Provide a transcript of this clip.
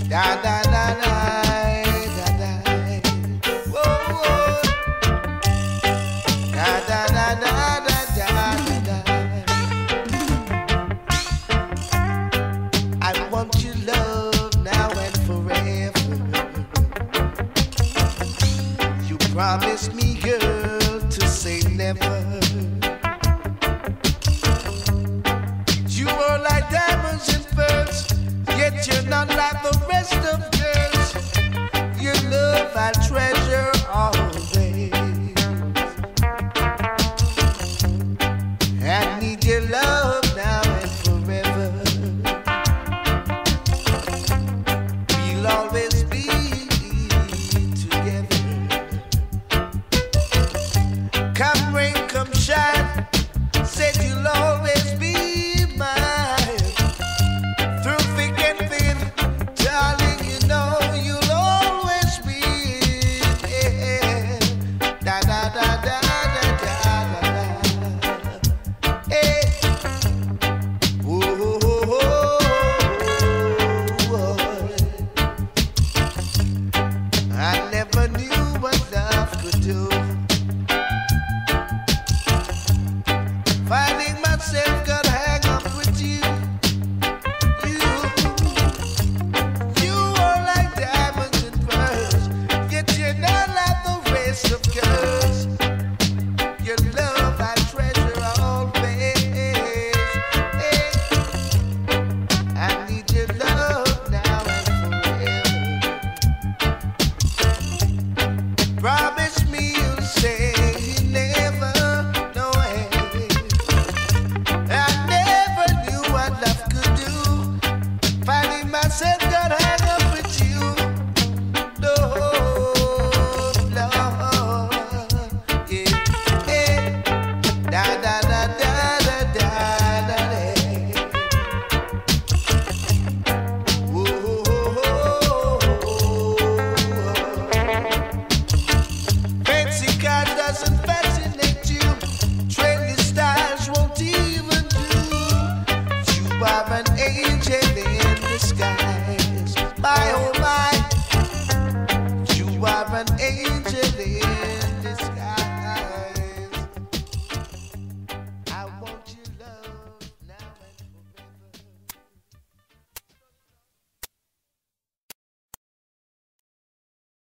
Da da da da da da. Whoa, whoa. Da da da da da da da. I want your love now and forever. You promised me, girl, to say never. You are like diamonds and pearls, yet you're not like the